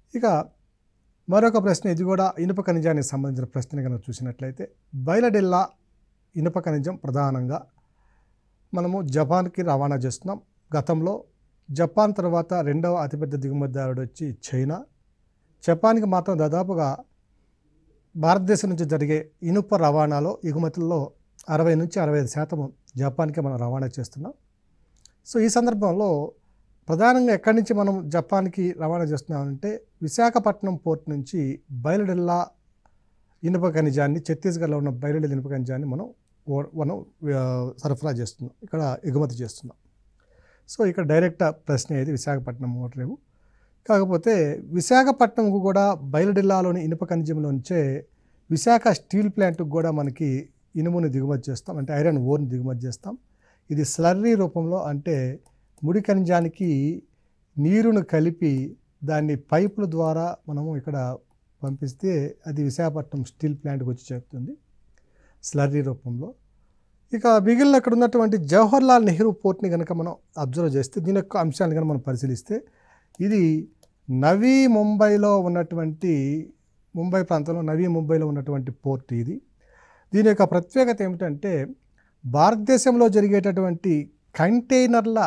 ఇక మరొక ప్రశ్న, ఇది కూడా ఇనుప ఖనిజానికి సంబంధించిన ప్రశ్న కనుక చూసినట్లయితే, బయలడెల్లా ఇనుప ఖనిజం ప్రధానంగా మనము జపాన్కి రవాణా చేస్తున్నాం. గతంలో జపాన్ తర్వాత రెండవ అతిపెద్ద దిగుమతిదారుడు వచ్చి చైనా. జపాన్కి మాత్రం దాదాపుగా భారతదేశం నుంచి జరిగే ఇనుప రవాణాలో ఎగుమతుల్లో 60 నుంచి 65% జపాన్కి మనం రవాణా చేస్తున్నాం. సో ఈ సందర్భంలో ప్రధానంగా ఎక్కడి నుంచి మనం జపాన్కి రవాణా చేస్తున్నామంటే, విశాఖపట్నం పోర్ట్ నుంచి బయలడెల్లా ఇనుప ఖనిజాన్ని, ఛత్తీస్గఢ్లో ఉన్న బయలడెల్లా ఇనుప ఖనిజాన్ని మనం సరఫరా చేస్తున్నాం, ఇక్కడ ఎగుమతి చేస్తున్నాం. సో ఇక్కడ డైరెక్ట్ ప్రశ్న ఏది విశాఖపట్నం ఓడరేవు. కాకపోతే విశాఖపట్నంకు కూడా బయలడెల్లాలోని ఇనుప ఖనిజంలో నుంచే విశాఖ స్టీల్ ప్లాంట్కి కూడా మనకి ఇనుముని దిగుమతి చేస్తాం, అంటే ఐరన్ ఓర్ని దిగుమతి చేస్తాం. ఇది స్లర్రీ రూపంలో, అంటే ముడి ఖనిజానికి నీరును కలిపి దాన్ని పైపుల ద్వారా మనము ఇక్కడ పంపిస్తే అది విశాఖపట్నం స్టీల్ ప్లాంట్కి వచ్చి చేరుతుంది స్లర్రీ రూపంలో. ఇక మిగిలిన అక్కడ ఉన్నటువంటి జవహర్లాల్ నెహ్రూ పోర్ట్ని కనుక మనం అబ్జర్వ్ చేస్తే, దీని యొక్క అంశాలను కనుక మనం పరిశీలిస్తే, ఇది నవీ ముంబైలో ఉన్నటువంటి, ముంబై ప్రాంతంలో నవీ ముంబైలో ఉన్నటువంటి పోర్ట్ ఇది. దీని యొక్క ప్రత్యేకత ఏమిటంటే, భారతదేశంలో జరిగేటటువంటి కంటైనర్ల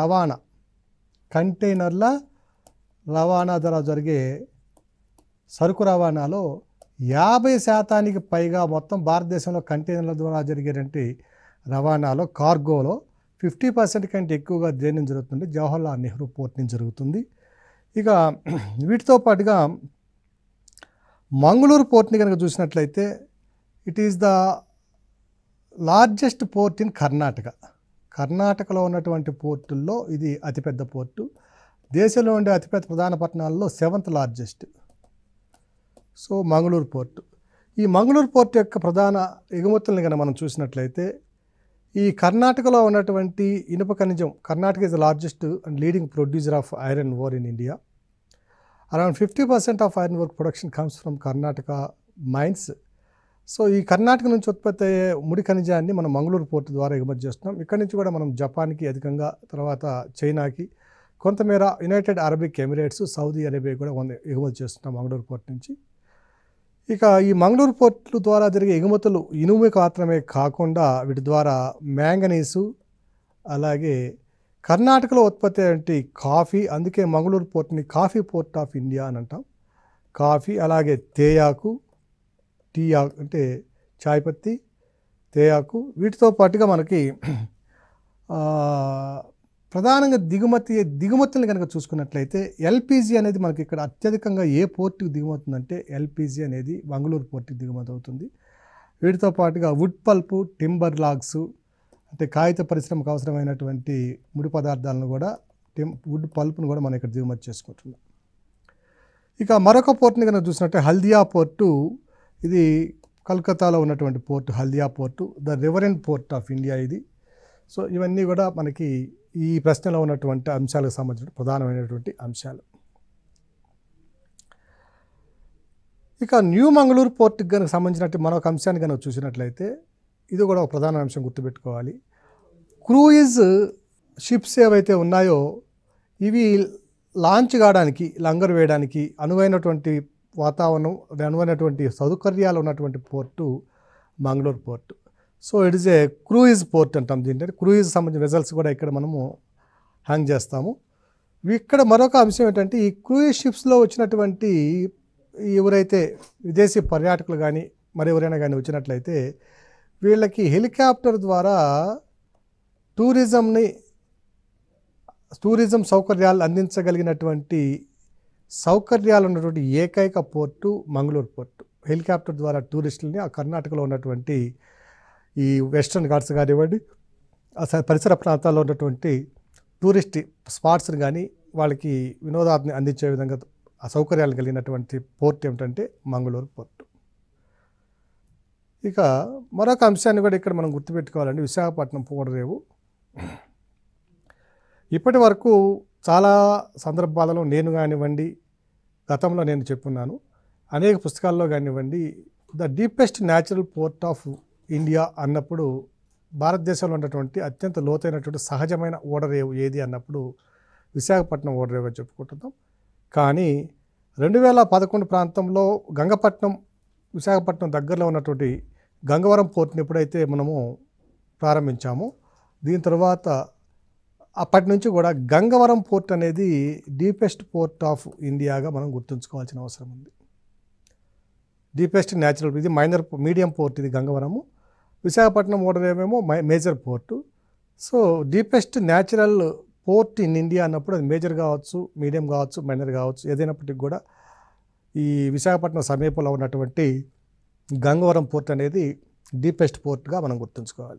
రవాణా ద్వారా జరిగే సరుకు రవాణాలో 50% పైగా మొత్తం భారతదేశంలో కంటైనర్ల ద్వారా జరిగేటువంటి రవాణాలో, కార్గోలో 50% కంటే ఎక్కువగా దేని నుంచి జరుగుతుంది, జవహర్లాల్ నెహ్రూ పోర్ట్ నుంచి జరుగుతుంది. ఇక వీటితో పాటుగా మంగళూరు పోర్ట్ని కనుక చూసినట్లయితే, it is the largest port in కర్ణాటకలో ఉన్నటువంటి పోర్టుల్లో ఇది అతిపెద్ద పోర్టు. దేశంలో ఉండే అతిపెద్ద ప్రధాన పట్టణాల్లో 7th largest. So Mangaluru port, ఈ మంగళూరు పోర్టు యొక్క ప్రధాన ఎగుమతులను కనుక మనం చూసినట్లయితే, ఈ కర్ణాటకలో ఉన్నటువంటి ఇనుప ఖనిజం, Karnataka is the largest and leading producer of iron ore in India. Around 50% of iron ore production comes from Karnataka mines. So ఈ కర్ణాటక నుంచి ఉత్పత్తి అయ్యే ముడి ఖనిజాన్ని మనం మంగళూరు పోర్టు ద్వారా ఎగుమతి చేస్తున్నాం. ఇక్కడి నుంచి కూడా మనం జపాన్కి అధికంగా, తర్వాత చైనాకి, కొంతమేర United Arabic Emirates, Saudi Arabia కూడా ఎగుమతి చేస్తున్నాం మంగళూరు పోర్టు నుంచి. ఇక ఈ మంగళూరు పోర్టు ద్వారా జరిగే ఎగుమతులు ఇనుముకి మాత్రమే కాకుండా, వీటి ద్వారా మ్యాంగనీసు, అలాగే కర్ణాటకలో ఉత్పత్తి అయ్యే కాఫీ, అందుకే మంగళూరు పోర్టుని కాఫీ పోర్ట్ ఆఫ్ ఇండియా అని అంటాం. కాఫీ, అలాగే తేయాకు, టీ ఆకు అంటే చాయ్ పత్తి, తేయాకు, వీటితో పాటుగా మనకి ప్రధానంగా దిగుమతులను కనుక చూసుకున్నట్లయితే, ఎల్పిజి అనేది మనకి ఇక్కడ అత్యధికంగా ఏ పోర్టుకి దిగుమవుతుందంటే, ఎల్పిజి అనేది మంగళూరు పోర్టుకి దిగుమతి అవుతుంది. వీటితో పాటుగా వుడ్ పల్పు, టింబర్ లాగ్స్, అంటే కాగిత పరిశ్రమకు అవసరమైనటువంటి ముడి పదార్థాలను కూడా, వుడ్ పల్పును కూడా మనం ఇక్కడ దిగుమతి చేసుకుంటున్నాం. ఇక మరొక పోర్టుని కనుక చూసినట్టే హల్దియా పోర్టు, ఇది కలకత్తాలో ఉన్నటువంటి port Haldia port, the riverine port of India ఇది. సో ఇవన్నీ కూడా మనకి ఈ ప్రశ్నలో ఉన్నటువంటి అంశాలకు సంబంధించిన ప్రధానమైనటువంటి అంశాలు. ఇక న్యూ మంగళూరు పోర్టుకి కనుక సంబంధించినట్టు మరొక అంశాన్ని కనుక చూసినట్లయితే, ఇది కూడా ఒక ప్రధాన అంశం గుర్తుపెట్టుకోవాలి. క్రూయిజ్ షిప్స్ ఏవైతే ఉన్నాయో, ఇవి లాంచ్ కావడానికి, లంగర్ వేయడానికి అనువైనటువంటి వాతావరణం, అనువైనటువంటి సౌకర్యాలు ఉన్నటువంటి port Mangaluru port. So it is a cruise port అంటాం దీంట్లో. క్రూయిజ్ సంబంధించిన వెజల్స్ కూడా ఇక్కడ మనము హ్యాంగ్ చేస్తాము. ఇక్కడ మరొక అంశం ఏంటంటే, ఈ క్రూయిజ్ షిప్స్లో వచ్చినటువంటి ఎవరైతే విదేశీ పర్యాటకులు కానీ మరి ఎవరైనా కానీ వచ్చినట్లయితే, వీళ్ళకి హెలికాప్టర్ ద్వారా టూరిజం సౌకర్యాలు అందించగలిగినటువంటి సౌకర్యాలు ఉన్నటువంటి ఏకైక పోర్టు మంగళూరు పోర్టు. హెలికాప్టర్ ద్వారా టూరిస్టులని ఆ కర్ణాటకలో ఉన్నటువంటి ఈ వెస్టర్న్ ఘాట్స్ కానివ్వండి, పరిసర ప్రాంతాల్లో ఉన్నటువంటి టూరిస్ట్ స్పాట్స్ని కానీ వాళ్ళకి వినోదాన్ని అందించే విధంగా ఆ సౌకర్యాలు కలిగినటువంటి పోర్ట్ ఏమిటంటే మంగళూరు పోర్టు. ఇక మరొక అంశాన్ని కూడా ఇక్కడ మనం గుర్తుపెట్టుకోవాలండి, విశాఖపట్నం ఓడరేవు. ఇప్పటి వరకు చాలా సందర్భాలలో నేను కానివ్వండి, గతంలో నేను చెప్పున్నాను, అనేక పుస్తకాల్లో కానివ్వండి, the deepest natural port of India అన్నప్పుడు భారతదేశంలో ఉన్నటువంటి అత్యంత లోతైనటువంటి సహజమైన ఓడరేవు ఏది అన్నప్పుడు విశాఖపట్నం ఓడరేవు చెప్పుకుంటున్నాం. కానీ 2011 ప్రాంతంలో గంగపట్నం విశాఖపట్నం దగ్గరలో ఉన్నటువంటి గంగవరం పోర్ట్ని ఎప్పుడైతే మనము ప్రారంభించామో దీని తర్వాత అప్పటి నుంచి కూడా గంగవరం పోర్ట్ అనేది డీపెస్ట్ పోర్ట్ ఆఫ్ ఇండియాగా మనం గుర్తుంచుకోవాల్సిన అవసరం ఉంది. డీపెస్ట్ న్యాచురల్, ఇది మీడియం పోర్ట్, ఇది గంగవరము. విశాఖపట్నం ఓడరేమేమో major port. So deepest natural port in India అన్నప్పుడు అది మేజర్ కావచ్చు, మీడియం కావచ్చు, మైనర్ కావచ్చు, ఏదైనప్పటికీ కూడా ఈ విశాఖపట్నం సమీపంలో ఉన్నటువంటి గంగవరం పోర్ట్ అనేది డీపెస్ట్ పోర్ట్గా మనం గుర్తుంచుకోవాలి.